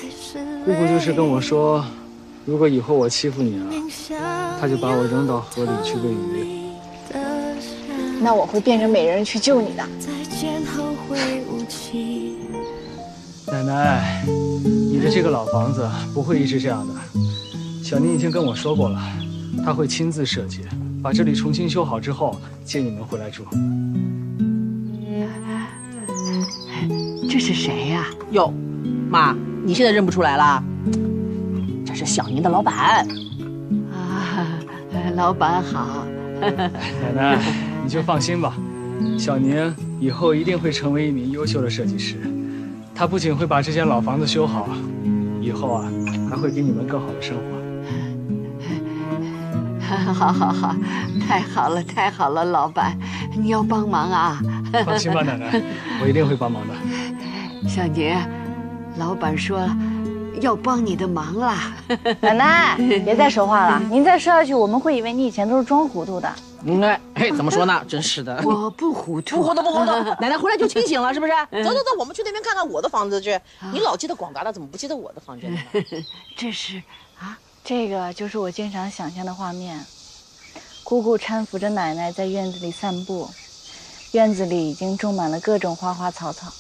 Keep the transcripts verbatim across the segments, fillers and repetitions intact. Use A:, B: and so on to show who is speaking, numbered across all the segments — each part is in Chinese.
A: 姑姑就是跟我说，如果以后我欺负你了，她就把我扔到河里去喂鱼。
B: 那我会变成美人去救你的。
A: 奶奶，你的这个老房子不会一直这样的。小宁已经跟我说过了，他会亲自设计，把这里重新修好之后接你们回来住。
C: 这是谁呀？哟，妈，你现在认不出来了？这是小宁的老板。
D: 啊，老板好。
A: 奶奶，你就放心吧，小宁以后一定会成为一名优秀的设计师。他不仅会把这间老房子修好，以后啊还会给你们更好的生活。
D: 好好好，太好了太好了，老板，你要帮忙啊！
A: 放心吧，奶奶，我一定会帮忙的。
D: 小宁，老板说要帮你的忙啦。
B: 奶奶，别再说话了，您再说下去，我们会以为你以前都是装糊涂的。
C: 嗯，哎，怎么说呢？真是的，
D: 我不糊涂，
C: 不糊涂，不糊涂。奶奶回来就清醒了，是不是？走走走，我们去那边看看我的房子去。你老记得广达的，怎么不记得我的房间呢？
D: 这是啊，
B: 这个就是我经常想象的画面。姑姑搀扶着奶奶在院子里散步，院子里已经种满了各种花花草草。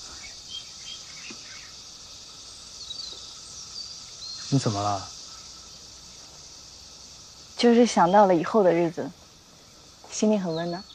A: 你怎么了？
B: 就是想到了以后的日子，心里很温暖。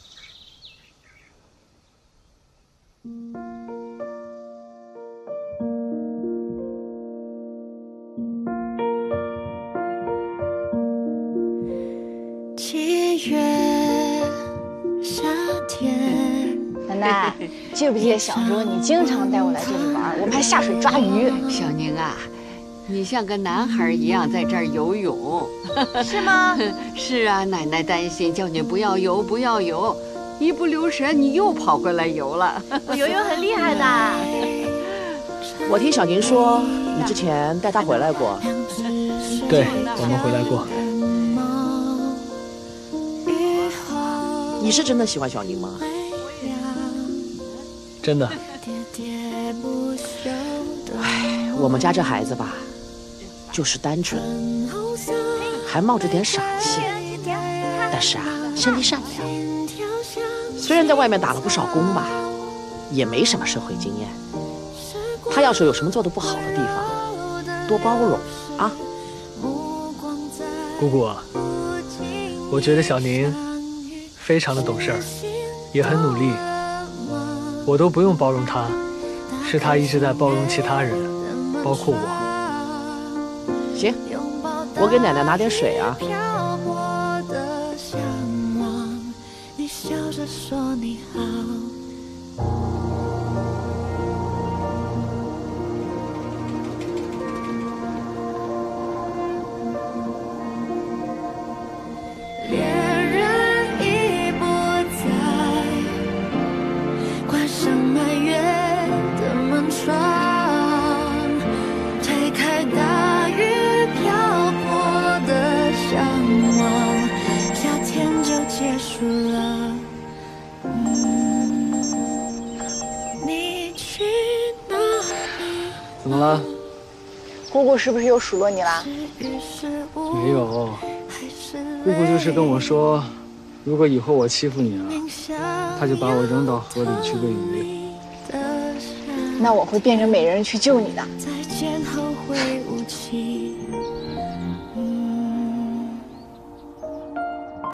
E: 七月夏天。
B: 奶奶，记不记得小时候你经常带我来这里玩，我们还下水抓鱼？
D: 小宁啊，你像个男孩一样在这儿游泳，
B: 是吗？
D: 是啊，奶奶担心，叫你不要游，不要游，一不留神你又跑过来游了。
B: 我游泳很厉害的。
C: 我听小宁说，你之前带他回来过。
A: 对，我们回来过。
C: 你是真的喜欢小宁吗？
A: 真的。
C: 哎，我们家这孩子吧，就是单纯，还冒着点傻气，但是啊，心地善良。虽然在外面打了不少工吧，也没什么社会经验。他要是有什么做得不好的地方，多包容啊。
A: 姑姑，我觉得小宁非常的懂事儿，也很努力，我都不用包容他，是他一直在包容其他人，包括我。
C: 行，我给奶奶拿点水啊。
A: 怎么了？
B: 姑姑是不是又数落你啦？
A: 没有，姑姑就是跟我说，如果以后我欺负你了，她就把我扔到河里去喂鱼。
B: 那我会变成美人去救你的。
E: 再见后会无期。